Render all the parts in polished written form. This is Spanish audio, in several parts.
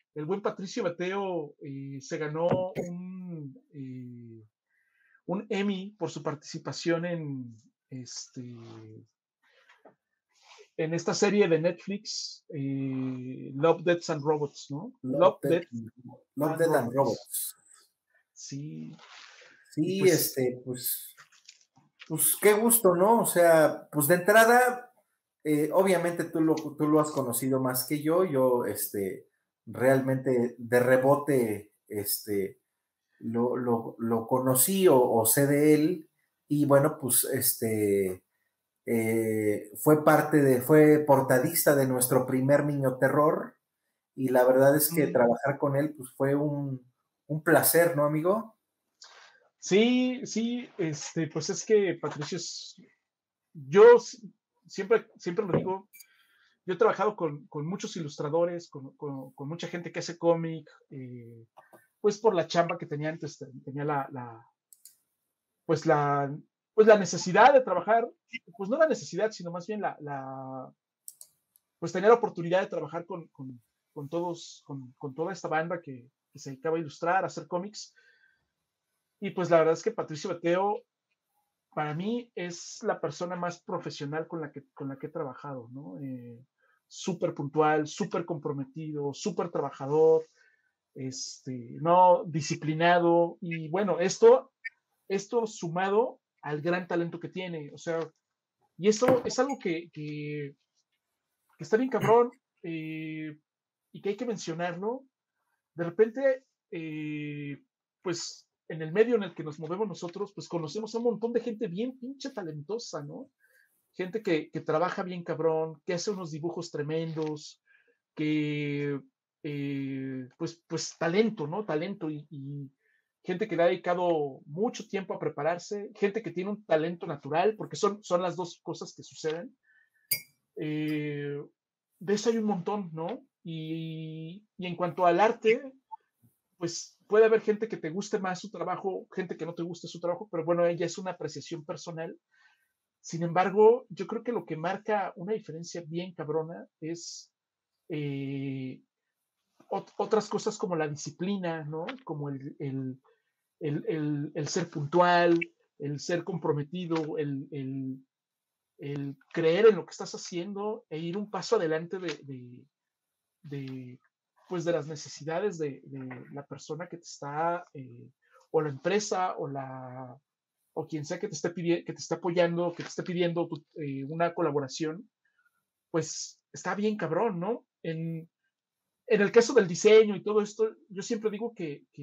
el buen Patricio Mateo se ganó un Emmy por su participación este, en esta serie de Netflix, Love, Deaths and Robots, ¿no? Love, Love, Death, Death Love, and Death and Robots. Robots. Sí, y Sí, pues pues qué gusto, ¿no? O sea, pues de entrada, obviamente tú lo has conocido más que yo, realmente de rebote, lo conocí o sé de él, y bueno, pues, fue portadista de nuestro primer Niño Terror, y la verdad es que mm, trabajar con él, pues fue un placer, ¿no, amigo? sí, sí, pues es que Patricio yo siempre lo digo, yo he trabajado con muchos ilustradores, con mucha gente que hace cómic, pues por la chamba que tenía antes, tenía pues la, pues la necesidad de trabajar, pues no la necesidad, sino más bien pues tenía la oportunidad de trabajar con todos, con toda esta banda que se dedicaba a ilustrar, a hacer cómics. Y pues la verdad es que Patricio Beteo, para mí, es la persona más profesional con la que he trabajado, ¿no? Súper puntual, súper comprometido, súper trabajador, no disciplinado. Y bueno, esto sumado al gran talento que tiene, o sea, y eso es algo que está bien cabrón y que hay que mencionarlo. De repente, pues en el medio en el que nos movemos nosotros, pues conocemos a un montón de gente bien pinche talentosa, ¿no? Gente que trabaja bien cabrón, que hace unos dibujos tremendos, que, pues talento, ¿no? Talento y gente que le ha dedicado mucho tiempo a prepararse, gente que tiene un talento natural, porque son las dos cosas que suceden. Eh, de eso hay un montón, ¿no? Y en cuanto al arte, pues puede haber gente que te guste más su trabajo, gente que no te guste su trabajo, pero bueno, ella es una apreciación personal. Sin embargo, yo creo que lo que marca una diferencia bien cabrona es eh, otras cosas como la disciplina, ¿no? Como el ser puntual, el ser comprometido, el creer en lo que estás haciendo e ir un paso adelante de pues de las necesidades de la persona que te está, o la empresa, o quien sea que te esté pidiendo, que te esté apoyando, que te esté pidiendo una colaboración, pues está bien cabrón, ¿no? En el caso del diseño y todo esto, yo siempre digo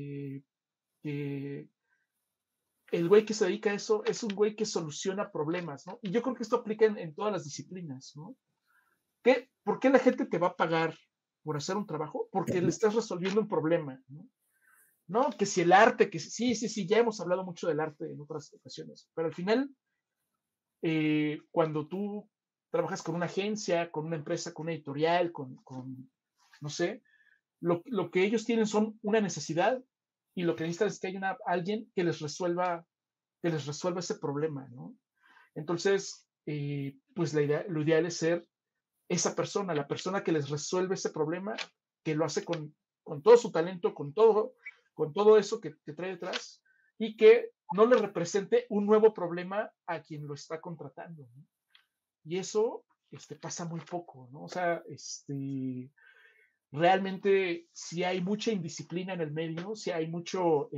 que el güey que se dedica a eso es un güey que soluciona problemas, ¿no? Y yo creo que esto aplica en todas las disciplinas, ¿no? ¿Por qué la gente te va a pagar por hacer un trabajo? Porque le estás resolviendo un problema, ¿no? No, que si el arte, que sí, sí, sí, ya hemos hablado mucho del arte en otras ocasiones, pero al final, cuando tú trabajas con una agencia, con una empresa, con una editorial, no sé, lo que ellos tienen son una necesidad y lo que necesitan es que haya alguien que les resuelva ese problema, ¿no? Entonces, pues lo ideal es ser esa persona, la persona que les resuelve ese problema, que lo hace con todo su talento, con todo eso que trae detrás, y que no le represente un nuevo problema a quien lo está contratando, ¿no? Y eso pasa muy poco, ¿no? O sea, realmente si hay mucha indisciplina en el medio, si hay mucho,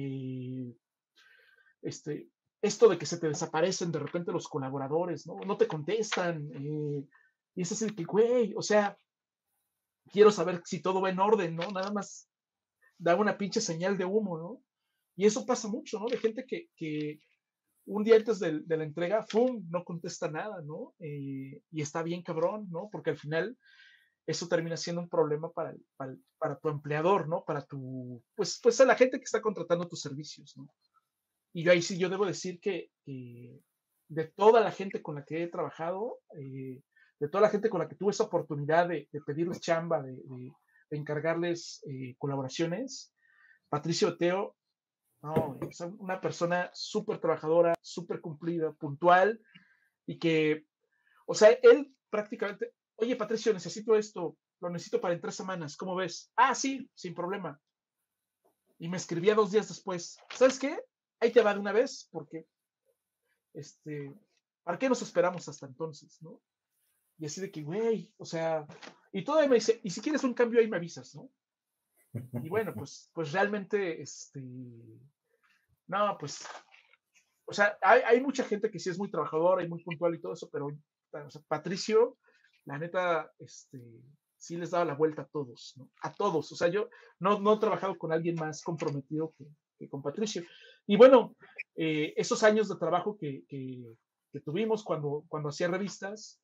este, esto de que se te desaparecen de repente los colaboradores, ¿no? No te contestan, y es así que, güey, o sea, quiero saber si todo va en orden, ¿no? Nada más da una pinche señal de humo, ¿no? Y eso pasa mucho, ¿no? De gente que un día antes de la entrega, ¡fum!, no contesta nada, ¿no? Y está bien cabrón, ¿no? Porque al final eso termina siendo un problema para tu empleador, ¿no? Para pues a la gente que está contratando tus servicios, ¿no? Y yo ahí sí, yo debo decir que de toda la gente con la que he trabajado, de toda la gente con la que tuve esa oportunidad de pedirles chamba, de encargarles colaboraciones, Patricio Teo, no, es una persona súper trabajadora, súper cumplida, puntual, y que, o sea, él prácticamente, oye, Patricio, necesito esto, lo necesito para en 3 semanas, ¿cómo ves? Ah, sí, sin problema. Y me escribía 2 días después, ¿sabes qué? Ahí te va de una vez, porque, ¿para qué nos esperamos hasta entonces, no? Y así de que, güey, o sea, y todavía me dice, y si quieres un cambio ahí me avisas, ¿no? Y bueno, pues realmente, no, pues, o sea, hay mucha gente que sí es muy trabajadora y muy puntual y todo eso, pero o sea, Patricio, la neta, sí les daba la vuelta a todos, ¿no? A todos. O sea, yo no he trabajado con alguien más comprometido que con Patricio. Y bueno, esos años de trabajo que tuvimos cuando hacía revistas,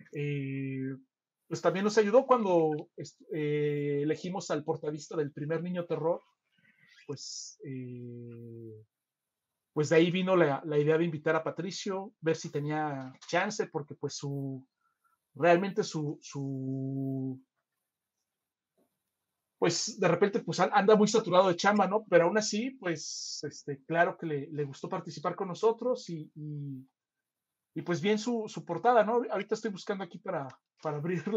pues también nos ayudó cuando elegimos al portavista del primer Niño Terror, pues, pues de ahí vino la idea de invitar a Patricio, ver si tenía chance, porque pues realmente pues de repente pues anda muy saturado de chamba, ¿no? Pero aún así, pues, claro que le gustó participar con nosotros y pues bien su portada, ¿no? Ahorita estoy buscando aquí para abrir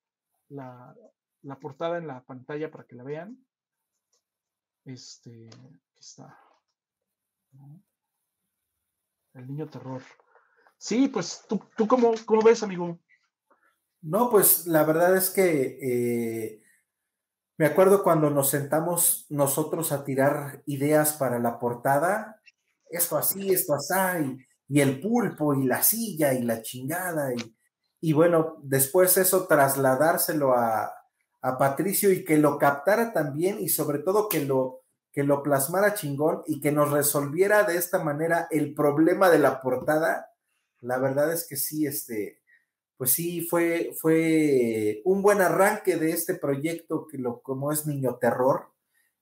la portada en la pantalla para que la vean. Aquí está, ¿no? El Niño Terror. Sí, pues, ¿tú cómo ves, amigo? No, pues la verdad es que me acuerdo cuando nos sentamos nosotros a tirar ideas para la portada, esto así, esto así, y el pulpo, y la silla, y la chingada, y bueno, después eso trasladárselo a Patricio y que lo captara también, y sobre todo que lo plasmara chingón y que nos resolviera de esta manera el problema de la portada, la verdad es que sí, pues sí, fue un buen arranque de este proyecto como es Niño Terror.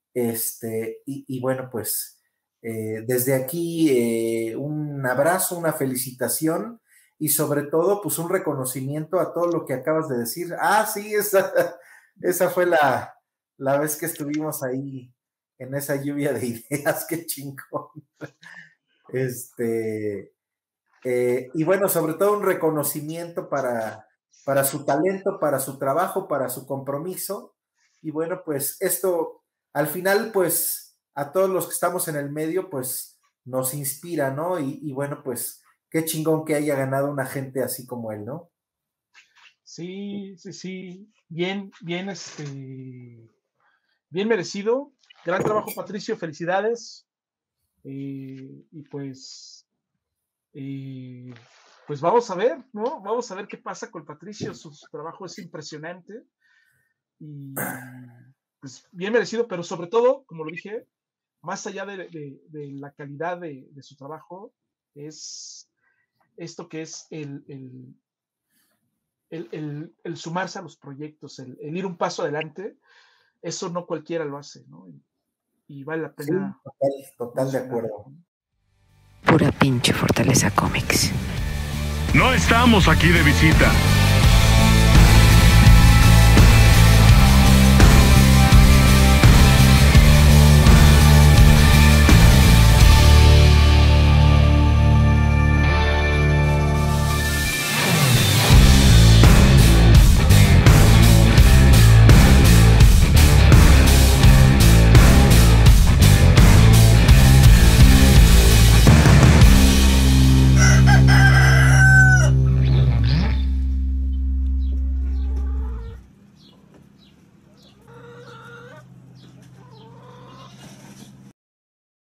Y bueno, pues desde aquí un abrazo, una felicitación y sobre todo, pues un reconocimiento a todo lo que acabas de decir. Ah, sí, esa fue la vez que estuvimos ahí en esa lluvia de ideas, qué chingón. Y bueno, sobre todo un reconocimiento para su talento, para su trabajo, para su compromiso. Y bueno, pues esto, al final, pues a todos los que estamos en el medio, pues nos inspira, ¿no? Y bueno, pues qué chingón que haya ganado una gente así como él, ¿no? Sí. Bien, bien, bien merecido. Gran trabajo, Patricio. Felicidades. Y pues vamos a ver, ¿no? Vamos a ver qué pasa con Patricio. Su trabajo es impresionante y pues bien merecido, pero sobre todo, como lo dije, más allá de la calidad de su trabajo, es esto que es el sumarse a los proyectos, el ir un paso adelante. Eso no cualquiera lo hace, ¿no? Y vale la pena. Sí, total de acuerdo. Pura pinche Fortaleza Comics. No estamos aquí de visita.